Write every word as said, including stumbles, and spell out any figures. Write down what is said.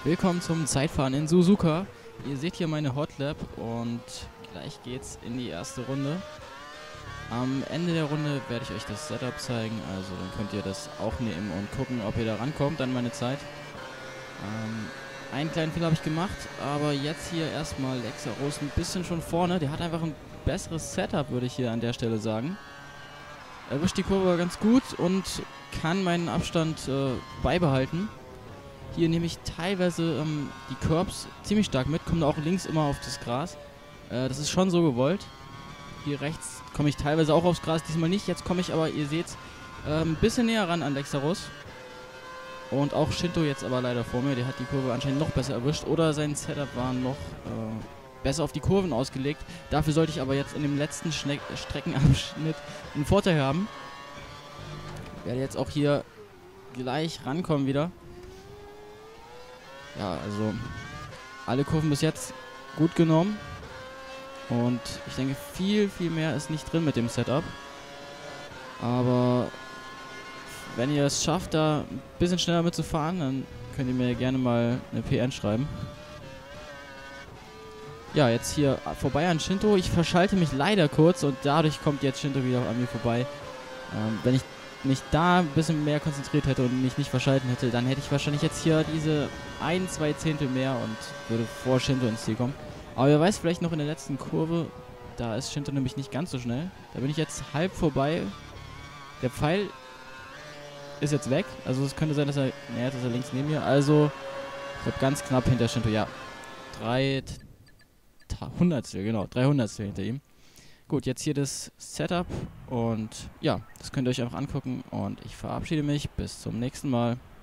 Willkommen zum Zeitfahren in Suzuka. Ihr seht hier meine Hotlap und gleich geht's in die erste Runde. Am Ende der Runde werde ich euch das Setup zeigen, also dann könnt ihr das auch nehmen und gucken, ob ihr da rankommt an meine Zeit. Ähm, einen kleinen Fehler habe ich gemacht, aber jetzt hier erstmal Lexaros ein bisschen schon vorne. Der hat einfach ein besseres Setup, würde ich hier an der Stelle sagen. Er erwischt die Kurve ganz gut und kann meinen Abstand äh, beibehalten. Hier nehme ich teilweise ähm, die Curbs ziemlich stark mit, komme auch links immer auf das Gras. Äh, das ist schon so gewollt. Hier rechts komme ich teilweise auch aufs Gras, diesmal nicht. Jetzt komme ich aber, ihr seht es, äh, ein bisschen näher ran an Lexaros. Und auch Shinto jetzt aber leider vor mir, der hat die Kurve anscheinend noch besser erwischt. Oder sein Setup war noch äh, besser auf die Kurven ausgelegt. Dafür sollte ich aber jetzt in dem letzten Schne Streckenabschnitt einen Vorteil haben. Ich werde jetzt auch hier gleich rankommen wieder. Ja, also alle Kurven bis jetzt gut genommen. Und ich denke, viel, viel mehr ist nicht drin mit dem Setup. Aber wenn ihr es schafft, da ein bisschen schneller mitzufahren, dann könnt ihr mir gerne mal eine P N schreiben. Ja, jetzt hier vorbei an Shinto. Ich verschalte mich leider kurz und dadurch kommt jetzt Shinto wieder an mir vorbei. Ähm, wenn ich mich da ein bisschen mehr konzentriert hätte und mich nicht verschalten hätte, dann hätte ich wahrscheinlich jetzt hier diese ein, zwei Zehntel mehr und würde vor Shinto ins Ziel kommen. Aber wer weiß, vielleicht noch in der letzten Kurve, da ist Shinto nämlich nicht ganz so schnell. Da bin ich jetzt halb vorbei. Der Pfeil ist jetzt weg, also es könnte sein, dass er, naja, dass er links neben mir, also ich glaube ganz knapp hinter Shinto, ja. Drei Hundertstel, genau, drei Hundertstel hinter ihm. Gut, jetzt hier das Setup und ja, das könnt ihr euch einfach angucken und ich verabschiede mich. Bis zum nächsten Mal.